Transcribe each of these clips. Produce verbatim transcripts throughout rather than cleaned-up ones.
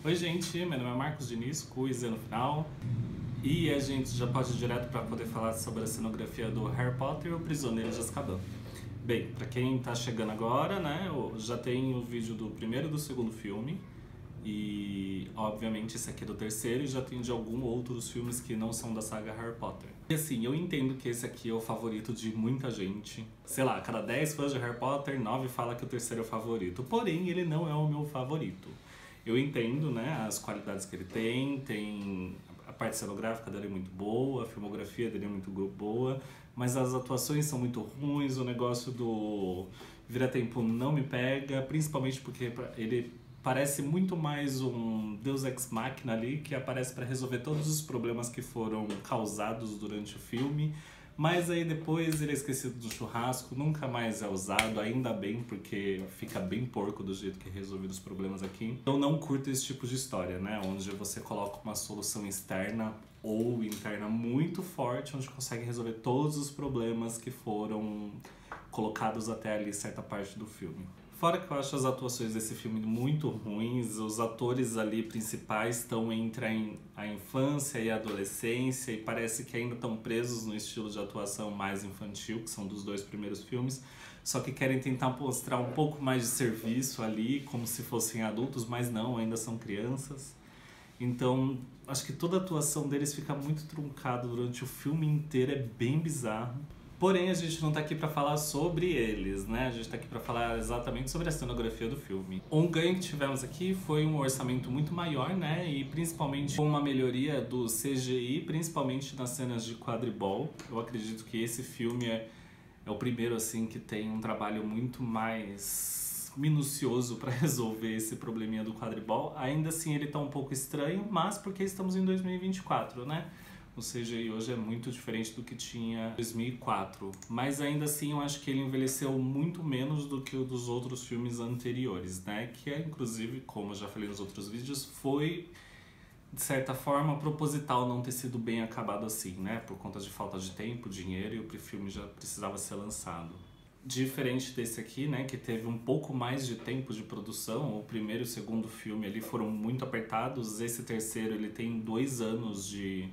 Oi gente, meu nome é Marcos Diniz, com I Z no final. E a gente já pode ir direto para poder falar sobre a cenografia do Harry Potter e o Prisioneiro de Azkaban. Bem, para quem tá chegando agora, né, já tem o vídeo do primeiro e do segundo filme. E, obviamente, esse aqui é do terceiro e já tem de alguns outros filmes que não são da saga Harry Potter. E assim, eu entendo que esse aqui é o favorito de muita gente. Sei lá, cada dez fãs de Harry Potter, nove fala que o terceiro é o favorito. Porém, ele não é o meu favorito. Eu entendo, né, as qualidades que ele tem, tem a parte cenográfica dele é muito boa, a filmografia dele é muito boa, mas as atuações são muito ruins, o negócio do vira-tempo não me pega, principalmente porque ele parece muito mais um Deus Ex Machina ali, que aparece para resolver todos os problemas que foram causados durante o filme, mas aí depois ele é esquecido do churrasco, nunca mais é usado, ainda bem, porque fica bem porco do jeito que é resolvido os problemas aqui. Eu não curto esse tipo de história, né, onde você coloca uma solução externa ou interna muito forte, onde consegue resolver todos os problemas que foram colocados até ali certa parte do filme. Fora que eu acho as atuações desse filme muito ruins, os atores ali principais estão entre a infância e a adolescência e parece que ainda estão presos no estilo de atuação mais infantil, que são dos dois primeiros filmes, só que querem tentar mostrar um pouco mais de serviço ali, como se fossem adultos, mas não, ainda são crianças. Então, acho que toda a atuação deles fica muito truncada durante o filme inteiro, é bem bizarro. Porém, a gente não tá aqui pra falar sobre eles, né? A gente tá aqui pra falar exatamente sobre a cenografia do filme. Um ganho que tivemos aqui foi um orçamento muito maior, né? E principalmente com uma melhoria do C G I, principalmente nas cenas de quadribol. Eu acredito que esse filme é, é o primeiro, assim, que tem um trabalho muito mais minucioso para resolver esse probleminha do quadribol. Ainda assim, ele tá um pouco estranho, mas porque estamos em dois mil e vinte e quatro, né? O C G I hoje é muito diferente do que tinha em dois mil e quatro, mas ainda assim eu acho que ele envelheceu muito menos do que o dos outros filmes anteriores, né? Que é, inclusive, como eu já falei nos outros vídeos, foi, de certa forma, proposital não ter sido bem acabado assim, né? Por conta de falta de tempo, dinheiro, e o filme já precisava ser lançado. Diferente desse aqui, né, que teve um pouco mais de tempo de produção, o primeiro e o segundo filme ali foram muito apertados, esse terceiro ele tem dois anos de...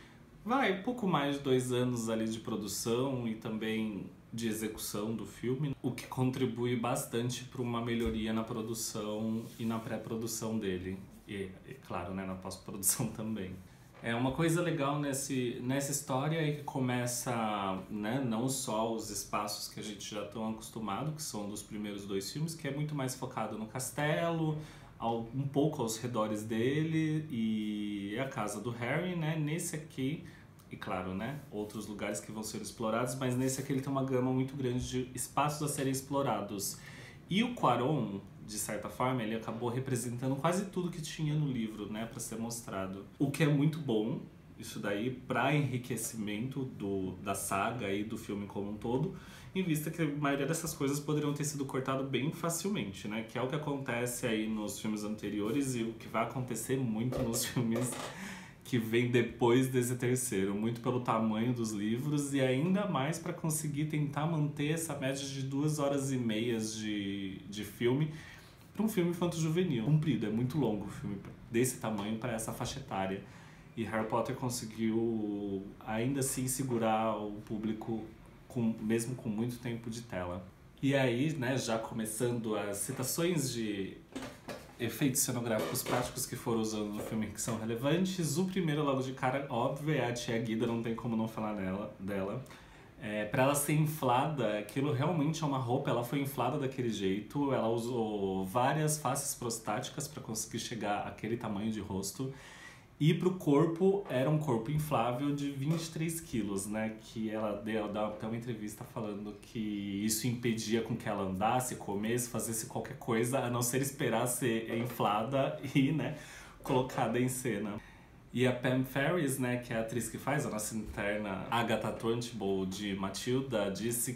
Vai, pouco mais de dois anos ali de produção e também de execução do filme, o que contribui bastante para uma melhoria na produção e na pré-produção dele. E, e claro, né, na pós-produção também. É uma coisa legal nesse, nessa história é que começa, né, não só os espaços que a gente já está acostumado, que são dos primeiros dois filmes, que é muito mais focado no castelo, ao, um pouco aos redores dele e a casa do Harry, né? Nesse aqui, e claro, né, outros lugares que vão ser explorados, mas nesse aqui ele tem uma gama muito grande de espaços a serem explorados. E o Quaron, de certa forma, ele acabou representando quase tudo que tinha no livro, né, para ser mostrado. O que é muito bom, isso daí, para enriquecimento do, da saga e do filme como um todo, em vista que a maioria dessas coisas poderiam ter sido cortado bem facilmente, né, que é o que acontece aí nos filmes anteriores e o que vai acontecer muito nos filmes que vem depois desse terceiro, muito pelo tamanho dos livros e ainda mais para conseguir tentar manter essa média de duas horas e meias de, de filme para um filme infanto-juvenil. Comprido, é muito longo o filme desse tamanho para essa faixa etária. E Harry Potter conseguiu ainda assim segurar o público com, mesmo com muito tempo de tela. E aí, né, já começando as citações de efeitos cenográficos práticos que foram usados no filme que são relevantes. O primeiro, logo de cara, óbvio, é a tia Guida, não tem como não falar dela. dela. É, pra ela ser inflada, aquilo realmente é uma roupa, ela foi inflada daquele jeito, ela usou várias faces prostáticas para conseguir chegar àquele tamanho de rosto. E pro corpo, era um corpo inflável de vinte e três quilos, né? Que ela deu, deu até uma entrevista falando que isso impedia com que ela andasse, comesse, fazesse qualquer coisa, a não ser esperar ser inflada e, né, colocada em cena. E a Pam Ferris, né, que é a atriz que faz a nossa interna Agatha Trunchbull de Matilda, disse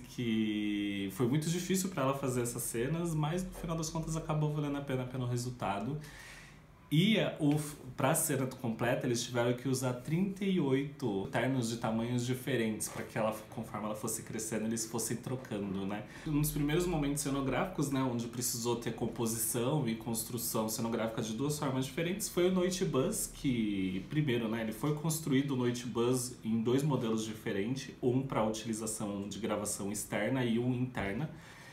que foi muito difícil para ela fazer essas cenas, mas no final das contas acabou valendo a pena pelo resultado. E o, pra cena completa, eles tiveram que usar trinta e oito ternos de tamanhos diferentes para que ela, conforme ela fosse crescendo, eles fossem trocando, né? Um dos primeiros momentos cenográficos, né, onde precisou ter composição e construção cenográfica de duas formas diferentes, foi o Noite Bus, que, primeiro, né, ele foi construído o Noite Bus em dois modelos diferentes, um para utilização de gravação externa e um interna.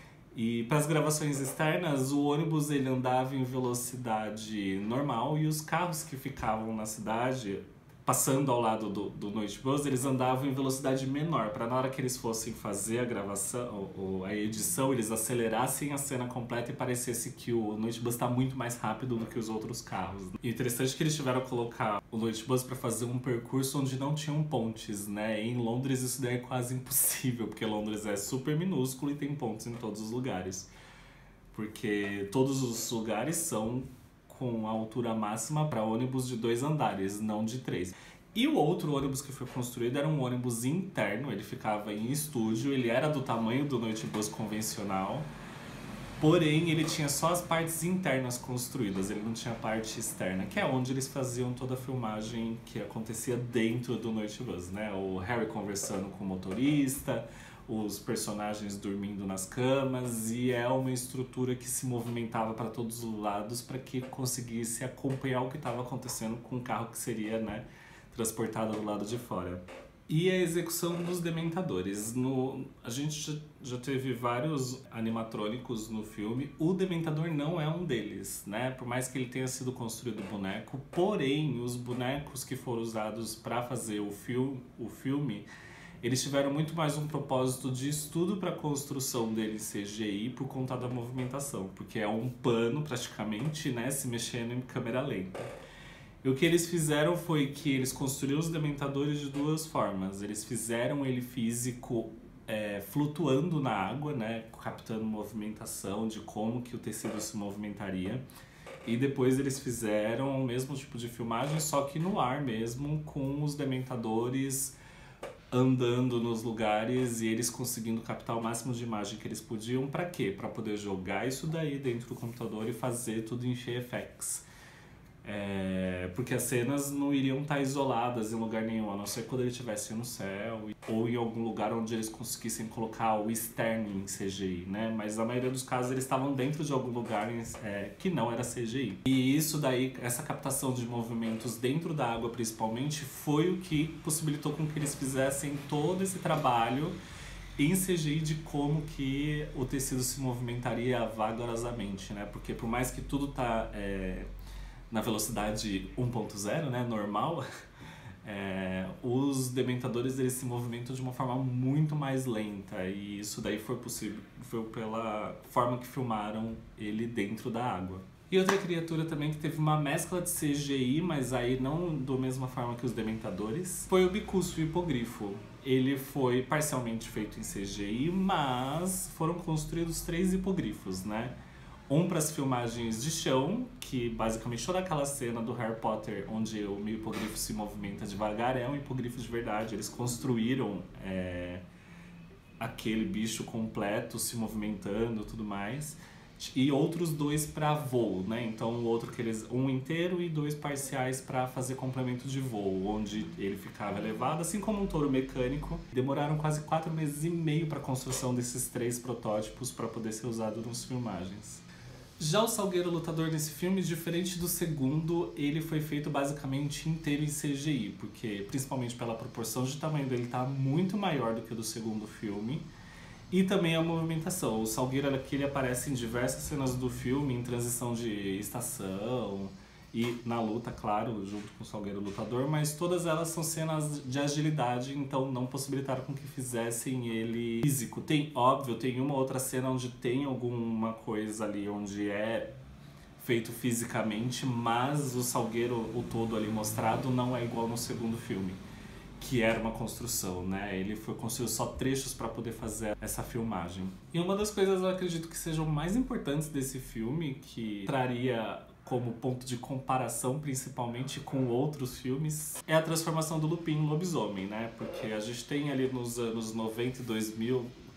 E para as gravações externas, o ônibus ele andava em velocidade normal e os carros que ficavam na cidade, passando ao lado do, do Noite Bus, eles andavam em velocidade menor, para na hora que eles fossem fazer a gravação, ou a edição, eles acelerassem a cena completa e parecesse que o Noite Bus está muito mais rápido do que os outros carros. E interessante que eles tiveram que colocar o Noite Bus para fazer um percurso onde não tinham pontes, né? E em Londres isso daí é quase impossível, porque Londres é super minúsculo e tem pontes em todos os lugares. Porque todos os lugares são com a altura máxima para ônibus de dois andares, não de três. E o outro ônibus que foi construído era um ônibus interno, ele ficava em estúdio, ele era do tamanho do Noite Bus convencional, porém ele tinha só as partes internas construídas, ele não tinha parte externa, que é onde eles faziam toda a filmagem que acontecia dentro do Noite Bus, né? O Harry conversando com o motorista, os personagens dormindo nas camas, e é uma estrutura que se movimentava para todos os lados para que conseguisse acompanhar o que estava acontecendo com o carro que seria, né, transportado do lado de fora. E a execução dos Dementadores. No, a gente já, já teve vários animatrônicos no filme, o Dementador não é um deles, né? Por mais que ele tenha sido construído boneco, porém os bonecos que foram usados para fazer o, fil, o filme, eles tiveram muito mais um propósito de estudo para a construção dele em C G I por conta da movimentação, porque é um pano praticamente, né, se mexendo em câmera lenta. E o que eles fizeram foi que eles construíram os Dementadores de duas formas. Eles fizeram ele físico é, flutuando na água, né, captando movimentação de como que o tecido se movimentaria. E depois eles fizeram o mesmo tipo de filmagem, só que no ar mesmo, com os Dementadores andando nos lugares e eles conseguindo captar o máximo de imagem que eles podiam. Pra quê? Pra poder jogar isso daí dentro do computador e fazer tudo em V F X. É, porque as cenas não iriam estar isoladas em lugar nenhum, a não ser quando ele estivesse no céu ou em algum lugar onde eles conseguissem colocar o externo em C G I, né? Mas na maioria dos casos eles estavam dentro de algum lugar é, que não era C G I. E isso daí, essa captação de movimentos dentro da água principalmente, foi o que possibilitou com que eles fizessem todo esse trabalho em C G I de como que o tecido se movimentaria vagarosamente, né? Porque por mais que tudo tá é, na velocidade um ponto zero, né, normal, é, os Dementadores eles se movimentam de uma forma muito mais lenta, e isso daí foi possível foi pela forma que filmaram ele dentro da água. E outra criatura também que teve uma mescla de C G I, mas aí não da mesma forma que os Dementadores, foi o Bicuço, o hipogrifo. Ele foi parcialmente feito em C G I, mas foram construídos três hipogrifos, né? Um para as filmagens de chão, que basicamente toda aquela cena do Harry Potter onde o hipogrifo se movimenta devagar é um hipogrifo de verdade. Eles construíram é, aquele bicho completo se movimentando e tudo mais. E outros dois para voo, né? Então o outro que eles, um inteiro e dois parciais para fazer complemento de voo, onde ele ficava elevado, assim como um touro mecânico. Demoraram quase quatro meses e meio para a construção desses três protótipos para poder ser usado nas filmagens. Já o Salgueiro Lutador nesse filme, diferente do segundo, ele foi feito basicamente inteiro em C G I, porque principalmente pela proporção de tamanho dele tá muito maior do que o do segundo filme, e também a movimentação. O Salgueiro aqui ele aparece em diversas cenas do filme, em transição de estação e na luta, claro, junto com o Salgueiro Lutador, mas todas elas são cenas de agilidade, então não possibilitaram com que fizessem ele físico. Tem, óbvio, tem uma outra cena onde tem alguma coisa ali, onde é feito fisicamente, mas o Salgueiro, o todo ali mostrado, não é igual no segundo filme, que era uma construção, né? Ele foi construído só trechos para poder fazer essa filmagem. E uma das coisas eu acredito que sejam mais importantes desse filme, que traria como ponto de comparação, principalmente com outros filmes, é a transformação do Lupin em lobisomem, né? Porque a gente tem ali nos anos noventa e dois mil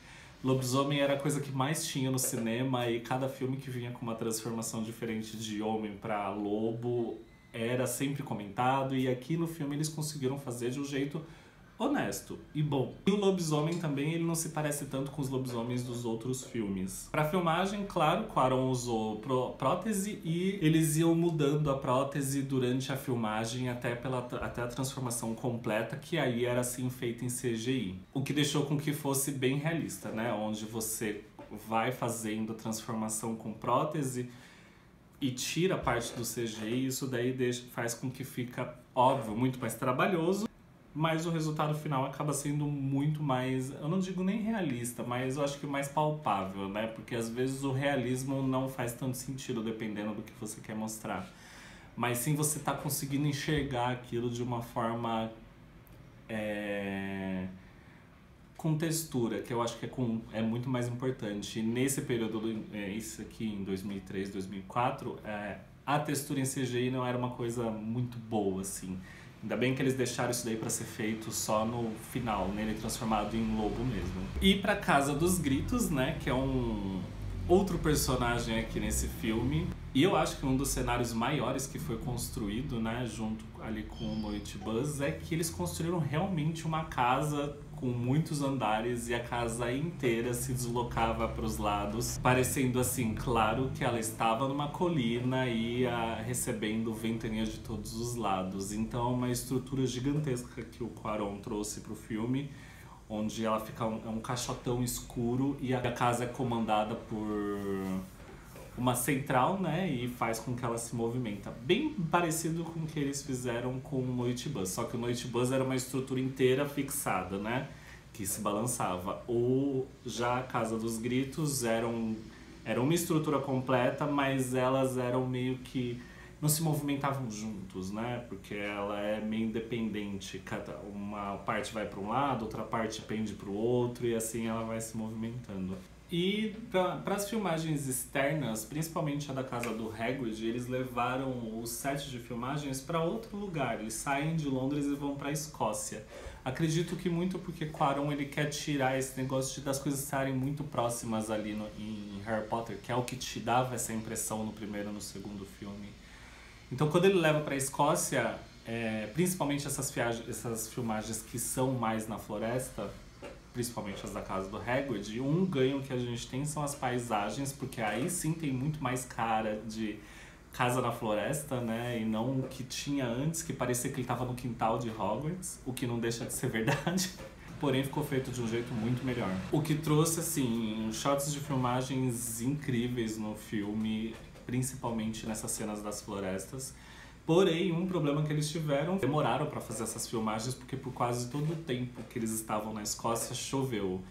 Lobisomem era a coisa que mais tinha no cinema e cada filme que vinha com uma transformação diferente de homem pra lobo era sempre comentado, e aqui no filme eles conseguiram fazer de um jeito honesto e bom. E o lobisomem também, ele não se parece tanto com os lobisomens dos outros filmes. Pra filmagem, claro, Cuarón usou pró prótese e eles iam mudando a prótese durante a filmagem até, pela, até a transformação completa, que aí era assim feita em C G I. O que deixou com que fosse bem realista, né? Onde você vai fazendo a transformação com prótese e tira parte do C G I, isso daí deixa, faz com que fica, óbvio, muito mais trabalhoso, mas o resultado final acaba sendo muito mais, eu não digo nem realista, mas eu acho que mais palpável, né? Porque às vezes o realismo não faz tanto sentido dependendo do que você quer mostrar. Mas sim você tá conseguindo enxergar aquilo de uma forma é, com textura, que eu acho que é, com, é muito mais importante. E nesse período, é, isso aqui em dois mil e três, dois mil e quatro, é, a textura em C G I não era uma coisa muito boa, assim. Ainda bem que eles deixaram isso daí pra ser feito só no final, nele transformado em lobo mesmo. E pra Casa dos Gritos, né, que é um outro personagem aqui nesse filme. E eu acho que um dos cenários maiores que foi construído, né, junto ali com o Noite Buzz, é que eles construíram realmente uma casa com muitos andares e a casa inteira se deslocava para os lados, parecendo assim, claro, que ela estava numa colina e ia recebendo ventanias de todos os lados. Então é uma estrutura gigantesca que o Cuarón trouxe para o filme, onde ela fica um, é um caixotão escuro e a casa é comandada por uma central, né, e faz com que ela se movimenta. Bem parecido com o que eles fizeram com o Noite Buzz, só que o Noite Buzz era uma estrutura inteira fixada, né, que se balançava. Ou já a Casa dos Gritos era, um, era uma estrutura completa, mas elas eram meio que não se movimentavam juntos, né, porque ela é meio independente. Cada, uma parte vai para um lado, outra parte pende para o outro e assim ela vai se movimentando. E para as filmagens externas, principalmente a da casa do Hagrid, eles levaram os sets de filmagens para outro lugar. Eles saem de Londres e vão para a Escócia. Acredito que muito porque Cuarón ele quer tirar esse negócio de das coisas estarem muito próximas ali no, em Harry Potter, que é o que te dava essa impressão no primeiro e no segundo filme. Então quando ele leva para a Escócia, é, principalmente essas, viagens, essas filmagens que são mais na floresta, principalmente as da casa do Hagrid, um ganho que a gente tem são as paisagens, porque aí sim tem muito mais cara de casa na floresta, né, e não o que tinha antes, que parecia que ele estava no quintal de Hogwarts, o que não deixa de ser verdade, porém ficou feito de um jeito muito melhor. O que trouxe, assim, shots de filmagens incríveis no filme, principalmente nessas cenas das florestas. Porém, um problema que eles tiveram, demoraram para fazer essas filmagens porque por quase todo o tempo que eles estavam na Escócia choveu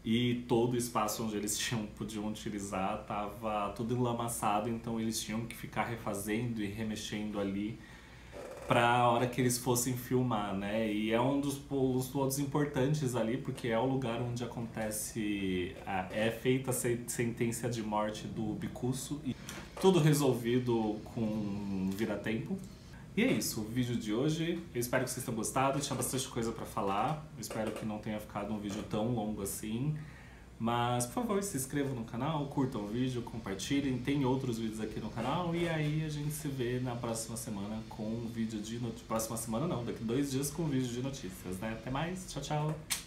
e todo o espaço onde eles tinham, podiam utilizar estava tudo enlamaçado, então eles tinham que ficar refazendo e remexendo ali para a hora que eles fossem filmar, né? E é um dos pontos importantes ali, porque é o lugar onde acontece, a, é feita a sentença de morte do Bicuço e tudo resolvido com vira-tempo. E é isso, o vídeo de hoje. Eu espero que vocês tenham gostado, tinha bastante coisa pra falar. Eu espero que não tenha ficado um vídeo tão longo assim. Mas, por favor, se inscrevam no canal, curtam o vídeo, compartilhem. Tem outros vídeos aqui no canal. E aí a gente se vê na próxima semana com um vídeo de notícias. Próxima semana não, daqui dois dias com um vídeo de notícias, né? Até mais, tchau, tchau!